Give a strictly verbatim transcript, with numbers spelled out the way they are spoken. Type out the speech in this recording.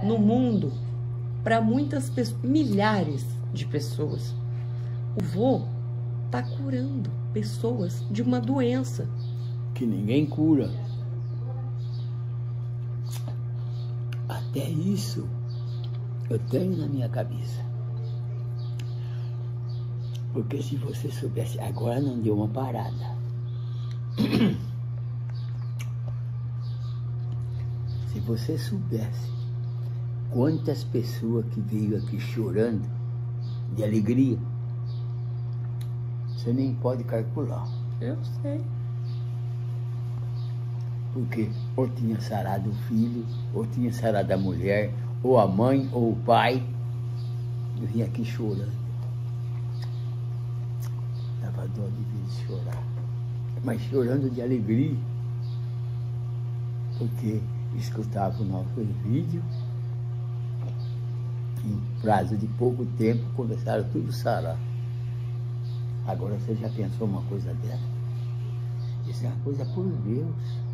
no mundo para muitas pessoas, milhares de pessoas. O vô tá curando pessoas de uma doença que ninguém cura. Até isso eu tenho na minha cabeça. Porque se você soubesse, agora não deu uma parada. Se você soubesse quantas pessoas que veio aqui chorando de alegria, você nem pode calcular. Eu sei. Porque ou tinha sarado o filho, ou tinha sarado a mulher, ou a mãe, ou o pai. Eu vim aqui chorando. Dava dó de ver chorar. Mas chorando de alegria. Porque escutava o nosso vídeo. Em prazo de pouco tempo, começaram tudo a sarar. Agora você já pensou uma coisa dessa? Isso é uma coisa por Deus.